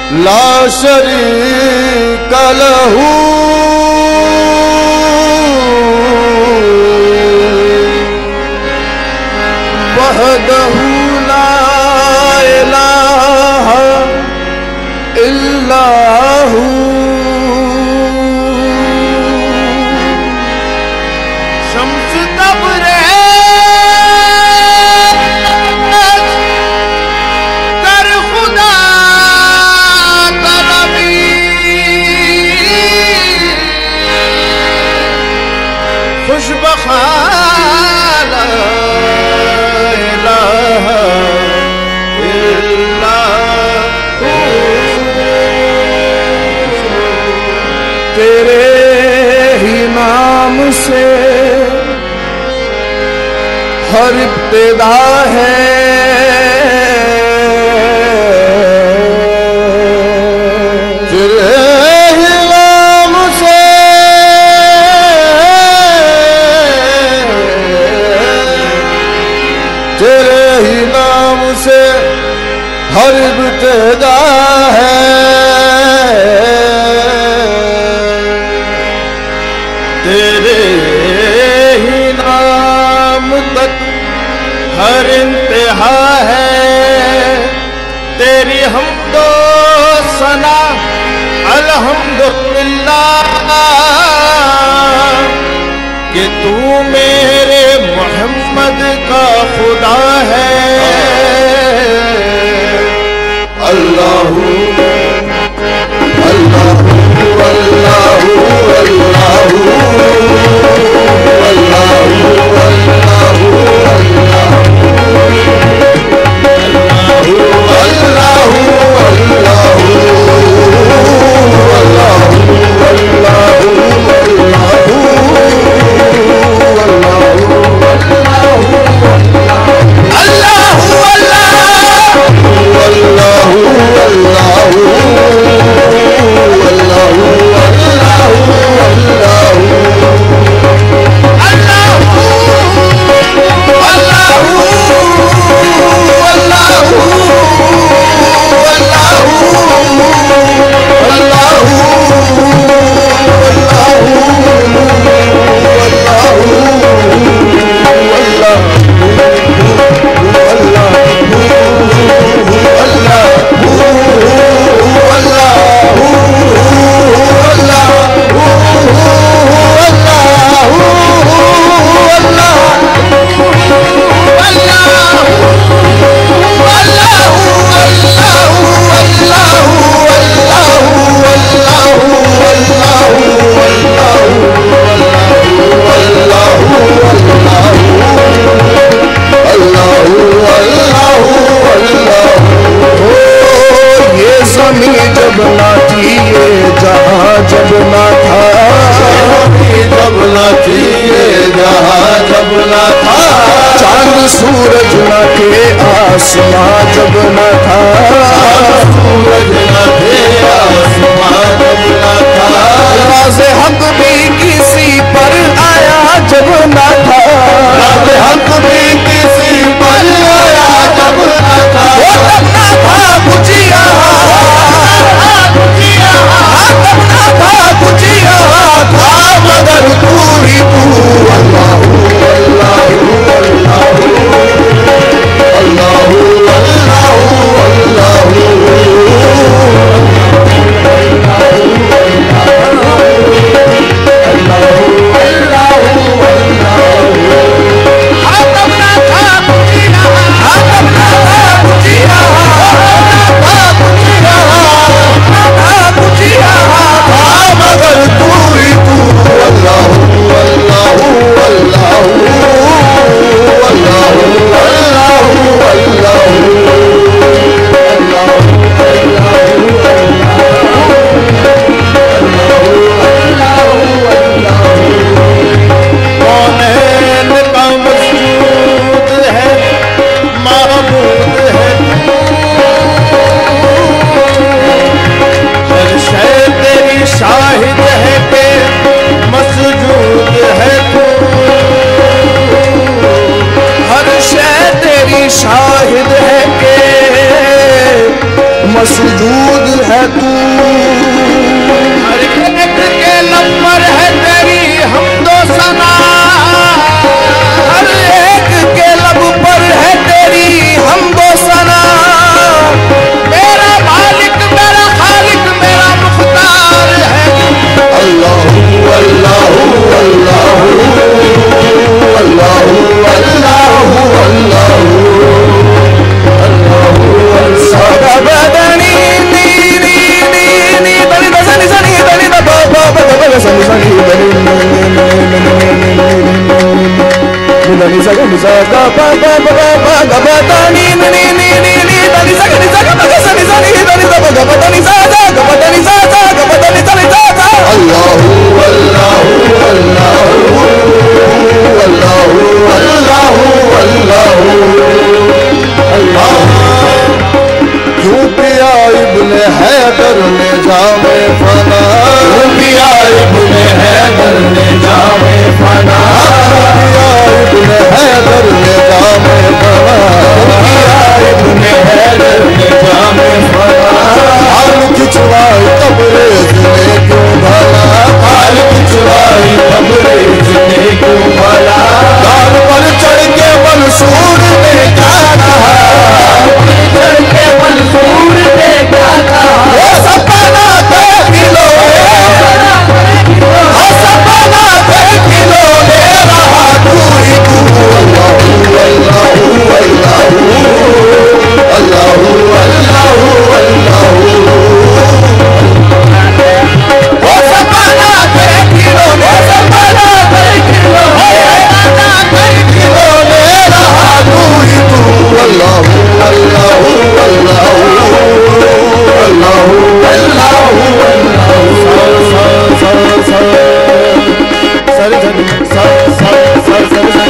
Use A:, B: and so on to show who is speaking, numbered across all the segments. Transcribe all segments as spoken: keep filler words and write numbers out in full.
A: ला शरीक लहू वहदहू ला इलाहा इल्लाहू शम्स तबरेज़ कर खुदा तलबी खुशबखाल तेरे ही नाम से हर इब्तिदा है, तेरे ही नाम से तेरे ही नाम से हर इब्तिदा है, तेरे ही नाम तक हर इंतहा है। तेरी हमदो सना अल्हम्दुलिल्लाह कि तू मेरे मोहम्मद का खुदा है। अल्लाहू अल्लाहू अल्लाहू अल्लाहू अल्लाहू अल्लाहू अल्लाहू अल्लाहू सूरज न थे आसमां जब न था, सूरज न थे आसमां जब न था, राज़े हक भी किसी पर आया जब न था, राज़े हक भी किसी पर आया जब न था, वो तब न था कुछ यहाँ तब न था कुछ यहाँ था मगर तू ही तू। अल्लाहू अल्लाहू अल्लाहू अल्लाहू अल्लाहू अल्लाहू सा गा पा पा पा पा गा पा दा नी नी नी नी नी नी दा नी सा गा नी सा गा मा गा सा नी सा नी दा नी सा गा पा दा नी सा सा गा पा दा नी सा सा गा पा दा नी सा नी सा सा अल्लाहू अल्लाहू अल्लाहू अल्लाहू अल्लाहू अल्लाहू अल्लाह क्यों किया इब्ने हैदर ने जामे फना क्यों किया इब्ने हैदर ने जामे फना किया इब्ने हैदर ने जामे फना किया इब्ने हैदर ने जामे फना हाल खिंचवाई तबरेज ने क्यों भला हाल खिंचवाई तबरेज ने क्यों भला गाल पर चढ़ के मंसूर ने क्या कहा चढ़ के मंसूर ने क्या कहा वो सपना थे किलो वो सपना थे किलो ले रहा तू ही तू अल्लाहू अल्लाहू अल्लाहू अल्लाहू अल्लाहू वो सपना थे किलो वो सपना थे किलो किलो ले रहा तू ही तू अल्लाहू अल्लाहू अल्लाहू अल्लाहू अल्लाहू सर सर सर सर सर सर सर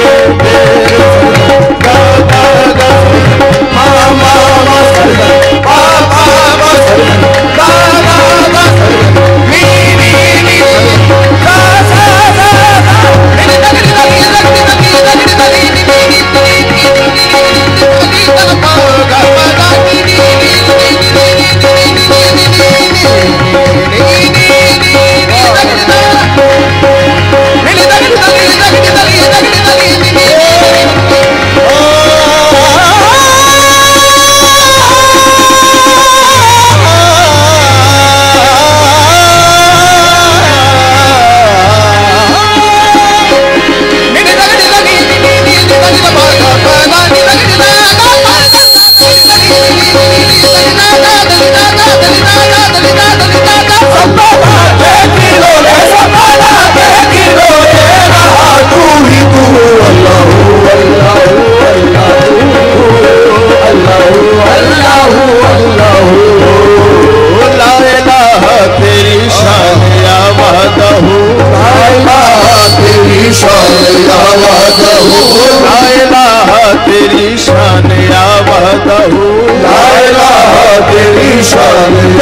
A: गा गा गा मा मा मा सर पा पा मा सर गा गा गा सर नी नी नी गा सा सा सा मेरी तगड़ी तगड़ी तगड़ी तगड़ी तगड़ी तगड़ी नी नी नी नी नी गा पा गा पा गा नी नी नी नी नी तेरी शान या वहदहू ला इलाहा तेरी शान